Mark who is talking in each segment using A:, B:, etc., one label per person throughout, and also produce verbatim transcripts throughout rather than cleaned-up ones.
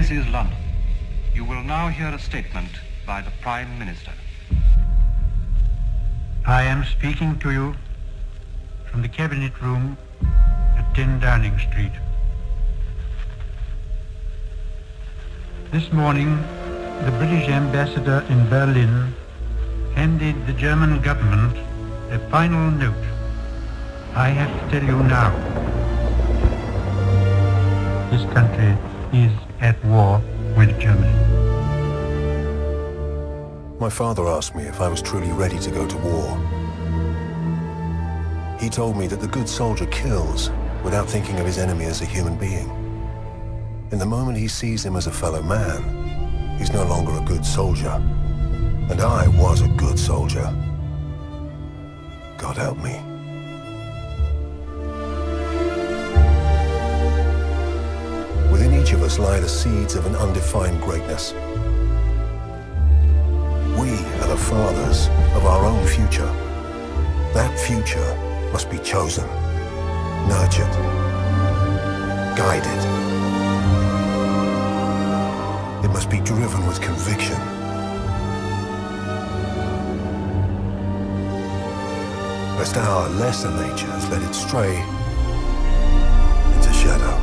A: This is London. You will now hear a statement by the Prime Minister.
B: I am speaking to you from the Cabinet Room at ten Downing Street. This morning, the British ambassador in Berlin handed the German government a final note. I have to tell you now, this country is at war with Germany.
C: My father asked me if I was truly ready to go to war. He told me that the good soldier kills without thinking of his enemy as a human being. In the moment he sees him as a fellow man, he's no longer a good soldier. And I was a good soldier. God help me. Within each of us lie the seeds of an undefined greatness. We are the fathers of our own future. That future must be chosen, nurtured, guided. It must be driven with conviction. Lest our lesser natures let it stray into shadow.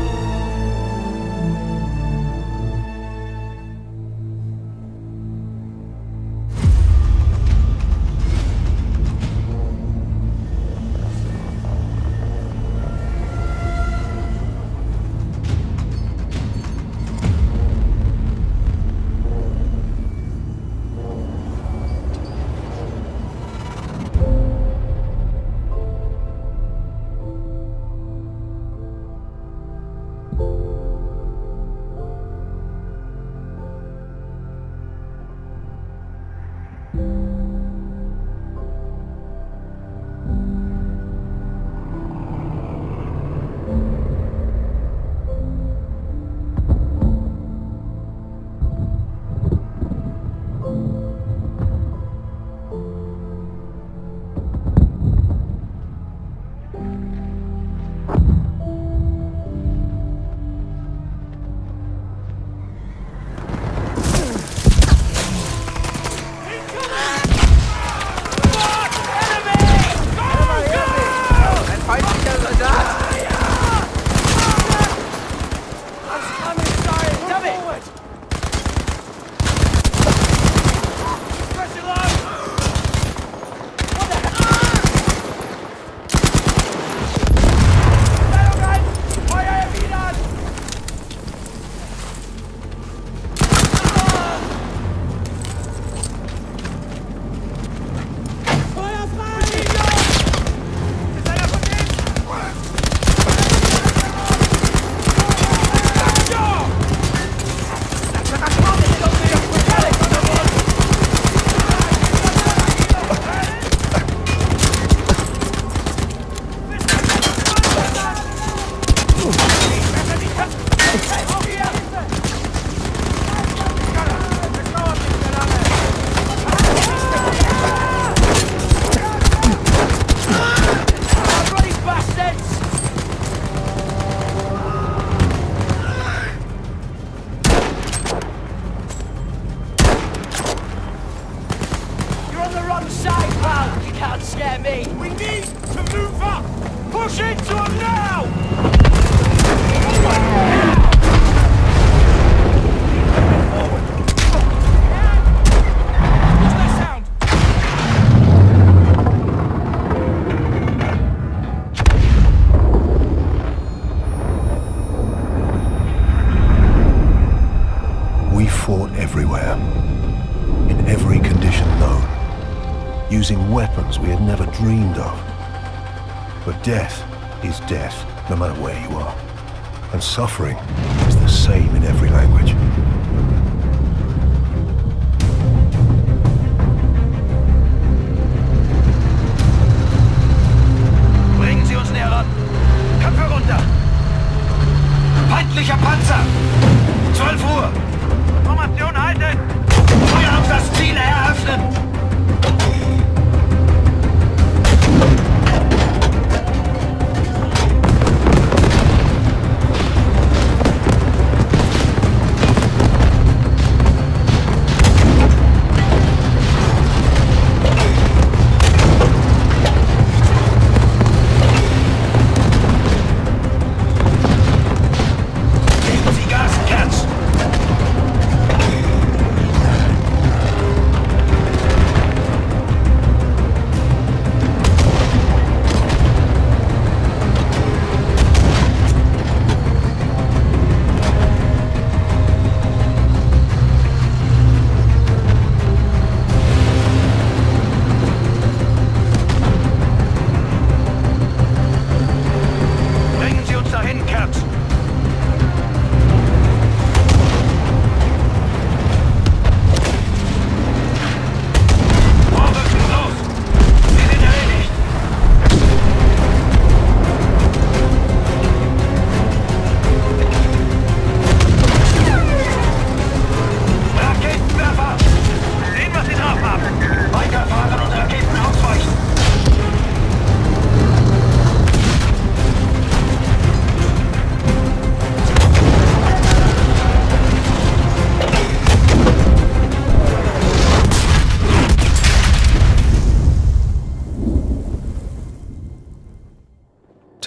C: Using weapons we had never dreamed of. But death is death, no matter where you are. And suffering is the same in every language.
D: Bringen Sie uns näher ran. Köpfe runter. Feindlicher Panzer. zwölf Uhr. Formation halten. Feuer auf das Ziel eröffnen.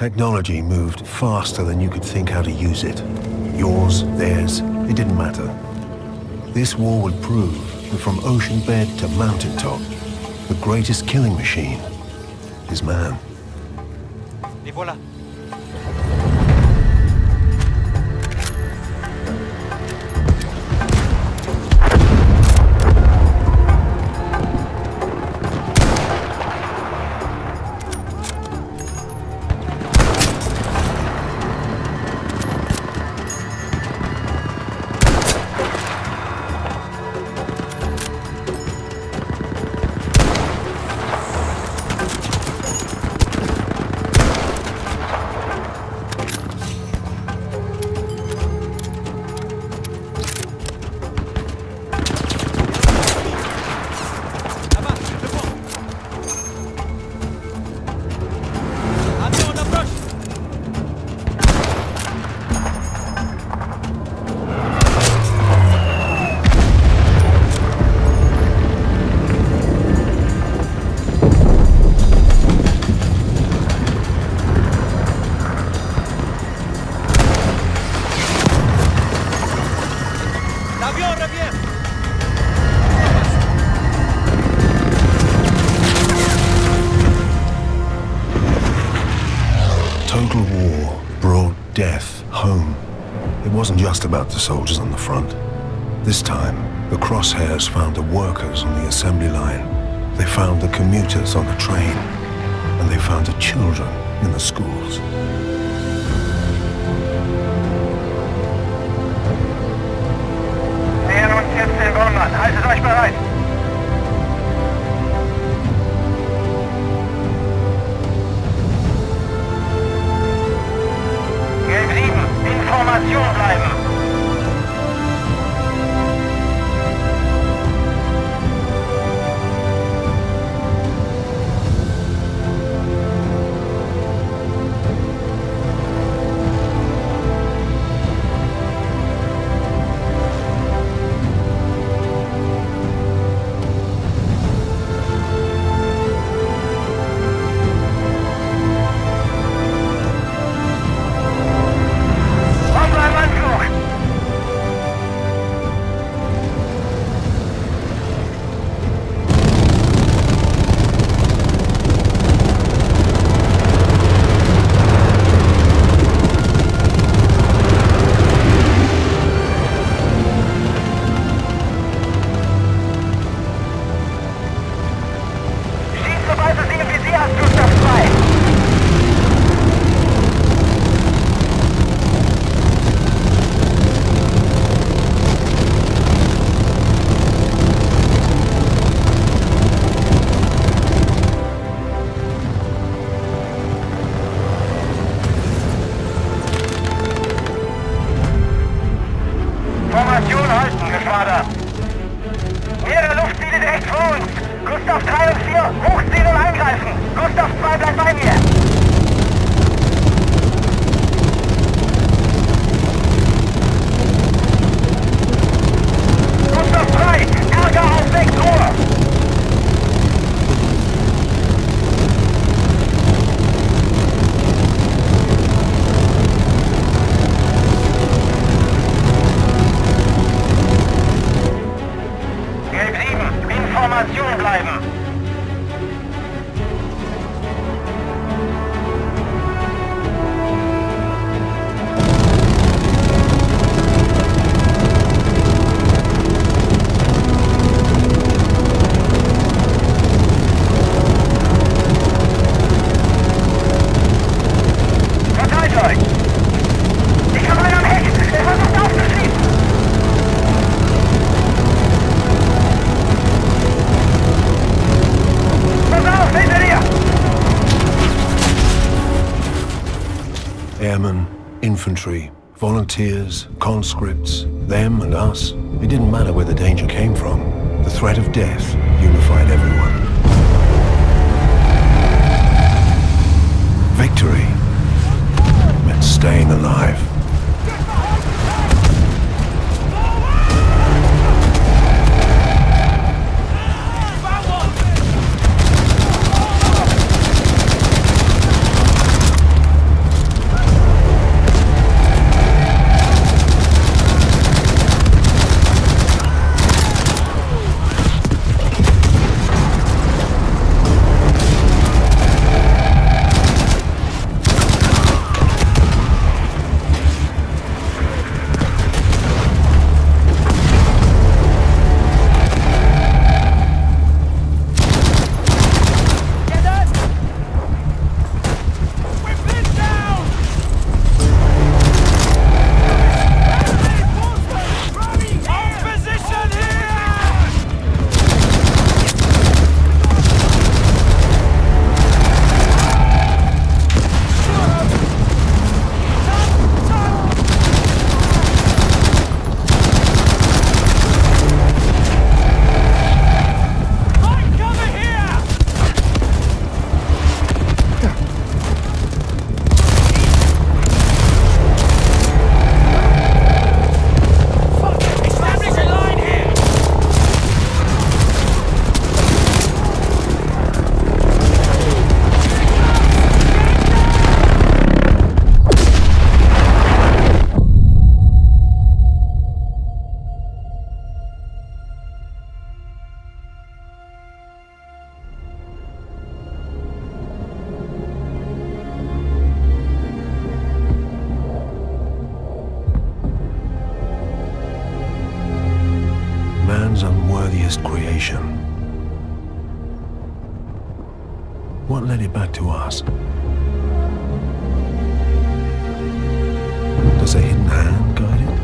C: Technology moved faster than you could think how to use it. Yours, theirs, it didn't matter. This war would prove that from ocean bed to mountaintop, the greatest killing machine is man.
E: Les voilà.
C: Total war brought death home. It wasn't just about the soldiers on the front. This time, the crosshairs found the workers on the assembly line. They found the commuters on the train. And they found the children in the schools.
D: Nähern uns jetzt den Wohnmann. Haltet euch bereit. Gelb sieben, Information bleiben. Formation halten, Geschwader! Mehrere Luftziele direkt vor uns! Gustav drei und vier, hochziehen und angreifen! Gustav zwei bleibt bei mir! Gustav drei, Ärger auf sechs Uhr! Information bleiben! Verteilt euch! Ich habe einen am Heck! Er versucht aufzuschließen!
C: Airmen, infantry, volunteers, conscripts, them and us. It didn't matter where the danger came from. The threat of death unified everyone. Victory meant staying alive. unworthiest creation. What led it back to us? Does a hidden hand guide it?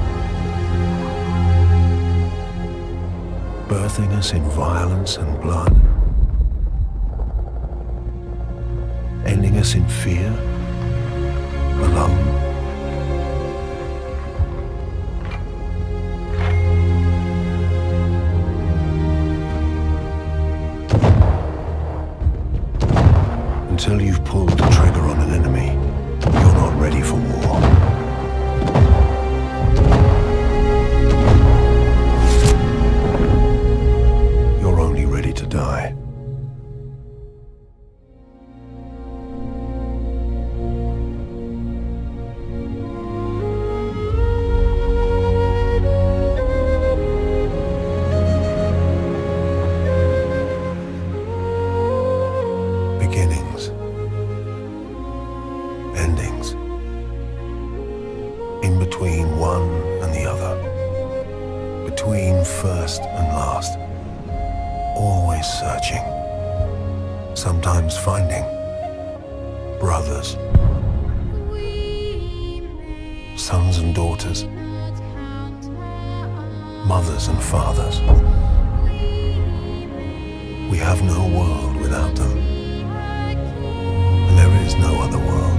C: Birthing us in violence and blood? Ending us in fear? Alone? Until you've pulled the trigger on an enemy, you're not ready for war. You're only ready to die. Beginnings, endings, in between one and the other, between first and last, always searching, sometimes finding brothers, sons and daughters, mothers and fathers. We have no world without them. There is no other world.